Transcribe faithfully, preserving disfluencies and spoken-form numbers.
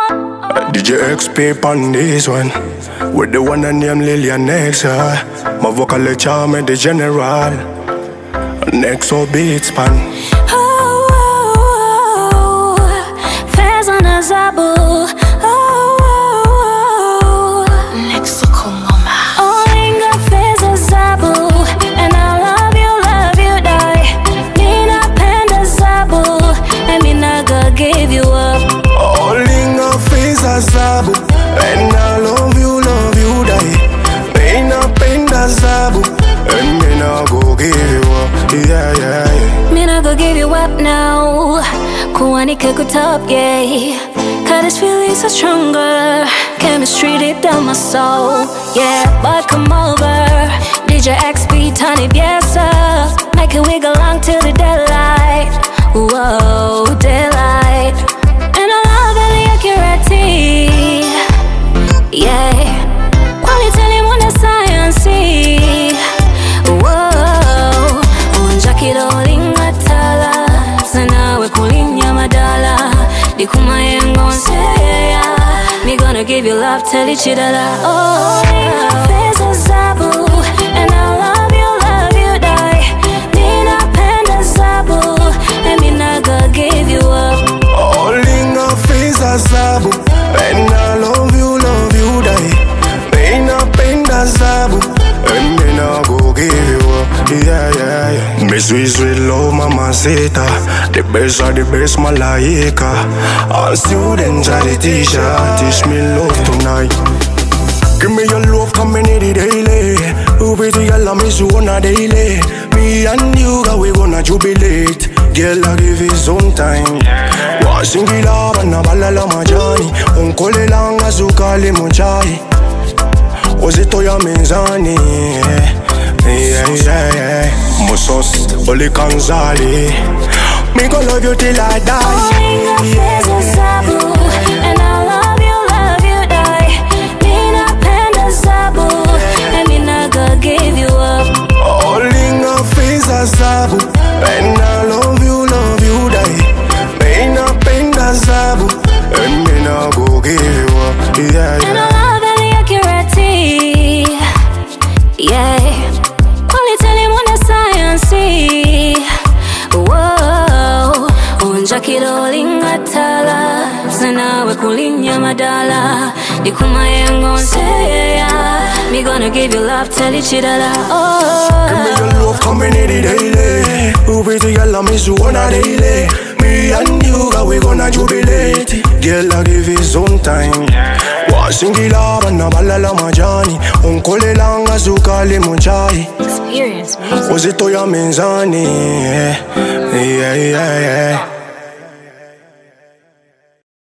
Deejay X paper on this one. With the one and named Lillian X. Uh. Mavo call the charm and the general. Next so beats pan. Oh, oh, oh. Feeza Na Zzabu. Oh, oh, oh. Next so come mama. Olinga Feeza Zzabu. And I love you, love you, die. Mina penda Zzabu. And me not gonna give you up. Olinga Feeza Zzabu. And I love you, love you, die. Mina penda Zzabu. And me not go give you up. Yeah, yeah, yeah. Me not gonna give you up now. Kuwani kukutop, yeah. Cause this feeling so stronger. Chemistry deep down my soul. Yeah, but come over. Deejay X beat on it, yes sir. Make it wiggle along till the daylight. Whoa, daylight. And I love the accuracy. Yeah. Quality when the science see. Whoa, unjakiro lingatala. Sanawe kulinya madala. Dikuma yengo nseya. Me gonna give you love till it's chidala. Oh, Feeza Zzabu. And I love you, love you, die. Mina penda Zzabu. And me not gonna give you up. Olinga Feeza Zzabu. And I love you, love you, die. Mina penda Zzabu. And me not go give you up. Yeah, yeah, yeah. Me sweet, sweet love, mamacita. The best of the best, malaika. All students are the teacher. Teach me love tonight. Give me your love, come in the daily. You pretty girl, I miss you on a daily. Me and you, girl, we gonna jubilate. Girl, I give you some time. Washing it up and a balala majani. Unkole langa zukali monchai. Ozito ya mezani. Yeah, yeah, yeah. Musos, Oli Kanzali. Me gon' love you till I die. Olinga Feeza Zzabu. And I love you, love you, die. Mina penda Zzabu. And me not gonna give you up. Olinga Feeza Zzabu. And I love you, love you, die. Mina penda Zzabu. And me not go give you up. Yeah, And I yeah. love the accuracy. Yeah. Quality when the science see. Whoa, unjakiro lingatala. Sanawe kulinya madala. Dikuma yengo nseya. Me gonna give you love till it's chidala. Oh, Give me your love, come in the daily. You pretty girl, I miss you on a daily. Me and you, girl, we gonna jubilate. Girl, I give you some time. Washing it up and a balala majani. Unkole langa zukali monchai. experience music. Ozito ya menzani. Yeah, yeah, yeah.